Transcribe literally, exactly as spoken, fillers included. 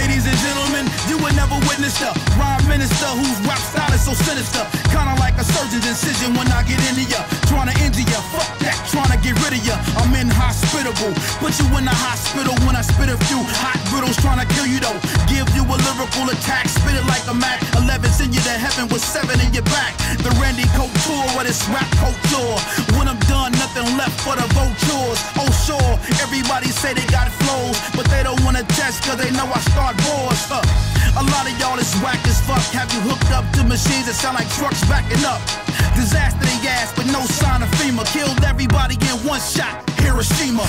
Ladies and gentlemen, you would never witness the rhyme minister whose rap style is so sinister. Kinda like a surgeon's incision when I get into ya. Trying to injure ya, fuck that, trying to get rid of ya. I'm inhospitable, put you in the hospital when I spit a few hot riddles. Trying to kill you though, give you a lyrical attack. Spit it like a Mac, eleven send you to heaven with seven in your back. The Randy Couture of this rap culture. When I'm done, nothing left for the vultures. Oh sure, everybody say they got flows, but they don't wanna test cause they know I start wars. Uh, a lot of y'all is whack as fuck. Have you hooked up to machines that sound like trucks backing up? Disaster they ass, but no sign of FEMA. Killed everybody in one shot, Hiroshima.